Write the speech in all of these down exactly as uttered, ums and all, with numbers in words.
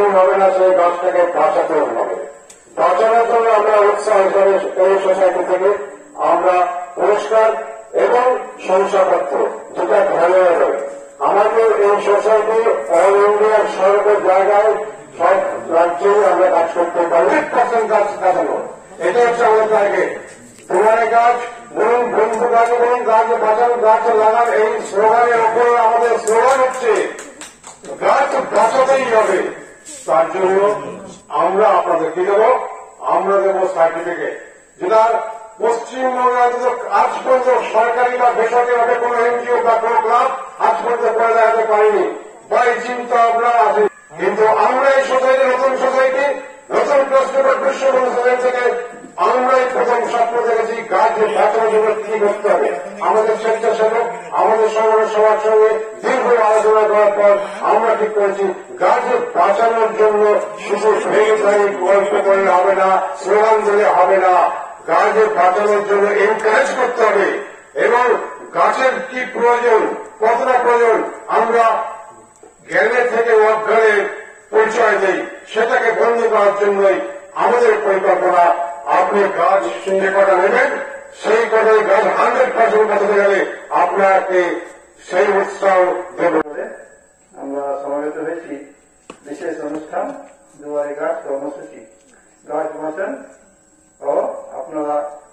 করলেই হবে না, সেই গাছটাকে বাঁচাতেও হবে। বাঁচানোর জন্য আমরা উৎসাহ হিসাবে এই সোসাইটি থেকে আমরা পুরস্কার এবং শংসাপত্র যেটা ভালো হবে। আমাদের এই সোসাইটি অল ইন্ডিয়ার সর্ব জায়গায় সব রাজ্যেই আমরা কাজ করতে পারি। পার্সেন্ট গাছ লাগানো, এটা হচ্ছে আমাদের টার্গেট। তোমার গাছ বলুন, বন্ধু গাছ বলুন, গাছ বাঁচান, গাছ লাগান, এই স্লোগানের উপরে আমাদের স্লোগান হচ্ছে গাছ বাঁচাতেই হবে। তার জন্য আমরা আপনাদের কি দেবো? আমরা দেবো সার্টিফিকেট, যেটা পশ্চিমবঙ্গে আজ পর্যন্ত সরকারি বা বেসরকারি কোন এনজিও বা কোন ক্লাব আজ পর্যন্ত করে দেখাতে পারিনি, বা এই চিন্তা ভাবনা আছে। কিন্তু আমরা এই সোসাইটি, নতুন সোসাইটি, নতুন প্রশ্নপত্র বিশ্ববন্ধু সোসাইটি থেকে আমরাই প্রথম স্বপ্ন দেখেছি গাছ বাঁচানোর জন্য কি করতে হবে। আমাদের স্বেচ্ছাসেবক আমাদের সংগঠনের সবার সঙ্গে দীর্ঘ আলোচনা করার পর আমরা ঠিক করেছি গাছ বাঁচানোর জন্য শুধু ভেঙে ভেঙে গল্প করলে হবে না, স্লোগান দিলে হবে না, গাছ বাঁচানোর জন্য এনকারেজ করতে হবে। এবং গাছের কি প্রয়োজন, কতটা প্রয়োজন আমরা জ্ঞানের থেকে অজ্ঞানের পরিচয় দেই, সেটাকে বন্ধ করার জন্যই আমাদের পরিকল্পনা। আপনি গাছ যে কটা নেবেন সেই কটাই গাছ হান্ড্রেড পার্সেন্ট বাঁচাতে গেলে আপনাকে সেই উৎসাহ দেব। আমরা সমবেত হয়েছি বিশেষ অনুষ্ঠান দুয়ারে গাছ কর্মসূচি গাছ বাঁচান ও আপনারা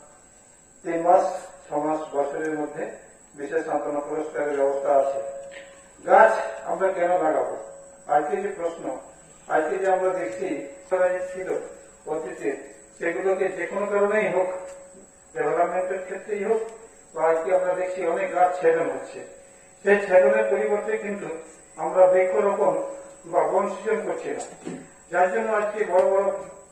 তিন মাস ছ মাস বছরের মধ্যে বিশেষ সান্ত্বনা পুরস্কারের ব্যবস্থা আছে। গাছ আমরা কেন লাগাবো? আজকে যে প্রশ্ন, আজকে যে আমরা দেখছি ছিল অতীতে, সেগুলোকে যে কোনো কারণেই হোক, ডেভেলপমেন্টের ক্ষেত্রেই হোক, বা আজকে আমরা দেখছি অনেক গাছ ছেদন হচ্ছে। সেই ছেদনের পরিবর্তে কিন্তু আমরা বৃক্ষরোপণ বা বন সৃজন করছি না, যার জন্য আজকে বড় বড়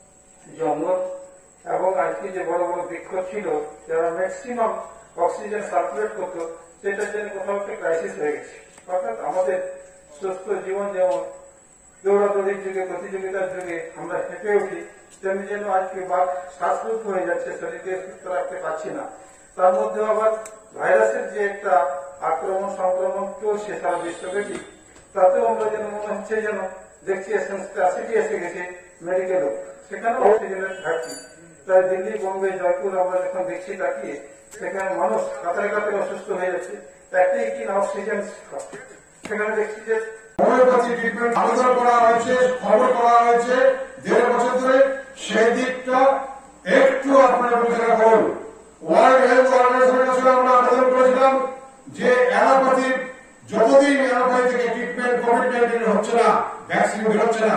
জঙ্গল এবং আজকে যে বড় বড় বৃক্ষ ছিল যারা ম্যাক্সিমাম অক্সিজেন সার্কুলেট করতো, সেটার জন্য কোথাও একটা ক্রাইসিস হয়ে গেছে। অর্থাৎ আমাদের সুস্থ জীবন যেমন দৌড়াদৌড়ির যুগে, প্রতিযোগিতার যুগে আমরা হেঁপে উঠি, তেমনি যেন আজকে বাঘ শ্বাসরোধ হয়ে যাচ্ছে, শরীরকে সুস্থ রাখতে পারছি না। তার মধ্যে আবার ভাইরাসের যে একটা আক্রমণ সংক্রমণ চলছে সারা বিশ্বব্যাপী, তাতেও আমরা যেন মনে হচ্ছে যেন দেখছি স্ক্যাসিটি এসে গেছে মেডিকেলও, সেখানেও অক্সিজেনের ঘাটতি। তাই দিল্লি, বোম্বে, জয়পুর আমরা যখন দেখছি তাকিয়ে, সেখানে মানুষ কাতারে কাতারে অসুস্থ হয়ে যাচ্ছে, একটাই কি না অক্সিজেন। সেখানে দেখছি যে হোমিওপ্যাথি ট্রিটমেন্ট আবেদন করা হয়েছে, খবর করা হয়েছে দেড় বছর ধরে, সেই দিকটা একটু আপনারা বিবেচনা করুন। ওয়ার্ল্ড হেলথ অর্গানাইজেশনের কাছে আমরা আবেদন করেছিলাম যে অ্যালোপ্যাথি যতদিন অ্যালোপ্যাথি থেকে ট্রিটমেন্ট কোভিড নাইন্টিন হচ্ছে না, ভ্যাকসিন বেরোচ্ছে না,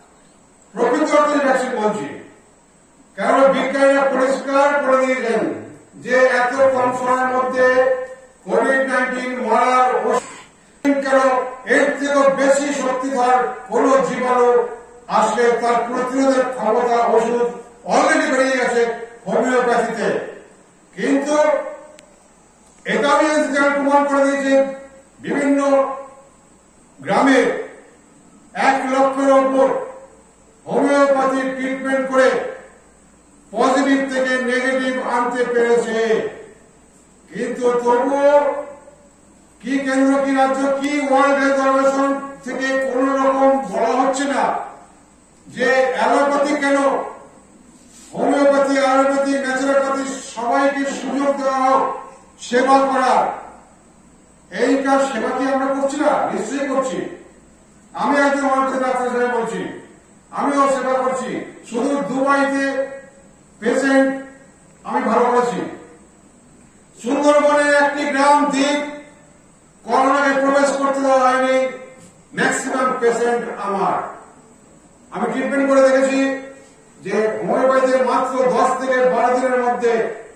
প্রকৃত অর্থে ভ্যাকসিন বলছি, কারণ বিজ্ঞানীরা পরিষ্কার করে দিয়েছেন যে এত কম সময়ের মধ্যে কোভিড নাইন্টিন মরার কেন এর থেকেও বেশি শক্তিধর কোন জীবাণু আসলে তার প্রতিরোধের ক্ষমতা ওষুধ অলরেডি বেরিয়ে গেছে হোমিওপ্যাথিতে। কিন্তু এটা আমি প্রমাণ করে দিয়েছে বিভিন্ন গ্রামে এক লক্ষের ওপর হোমিওপ্যাথি ট্রিটমেন্ট করে পজিটিভ থেকে নেগেটিভ আনতে পেরেছে। কিন্তু তবুও কি কেন্দ্র, কি রাজ্য, কি ওয়ার্ল্ড হেলথ অর্গানাইজেশন থেকে কোন রকম বলা হচ্ছে না যে অ্যালোপ্যাথি কেন, হোমিওপ্যাথি, আয়ুর্বেদি, ন্যাচুরোপ্যাথি সবাইকে সুযোগ দেওয়া হোক সেবা করার। এই কাজ সেবা কি আমরা করছি না? নিশ্চয়ই করছি। আমি একজন মানুষের ডাক্তার হিসেবে বলছি, আমিও সেবা করছি। শুধু দুবাইতে পেশেন্ট আমি ভালো করেছি, সুন্দরবনের একটি গ্রাম দ্বীপ করোনাকে প্রবেশ করতে দেওয়া হয়নি, ম্যাক্সিমাম পেশেন্ট আমার। আমি ট্রিটমেন্ট করে দেখেছি যে হোমিওপ্যাথির মাত্র দশ থেকে বারো দিনের মধ্যে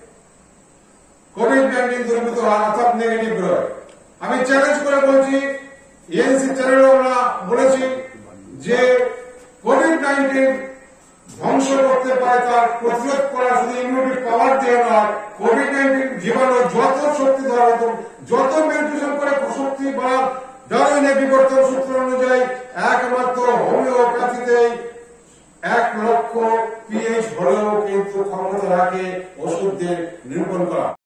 কোভিড নাইন্টিন দূরীভূত হয়, অর্থাৎ নেগেটিভ রয়। আমি চ্যালেঞ্জ করে বলছি, এএনসি চ্যানেলে আমরা বলেছি যে কোভিড নাইন্টিন ধ্বংস করতে পারে, তার প্রতিরোধ করা শুধু ইমিউনিটি পাওয়ার দিয়ে নয়, কোভিড নাইন্টিন জীবাণু যত শক্তি ধরা হতো, যত মিউটেশন করে শক্তি বাড়ার ডারউইনের বিবর্তন সূত্র অনুযায়ী একমাত্র হোমিওপ্যাথিতেই এক লক্ষ পিএইচ হলেও কিন্তু ক্ষমতা রাখে ওষুধ দিয়ে নিরূপণ করা।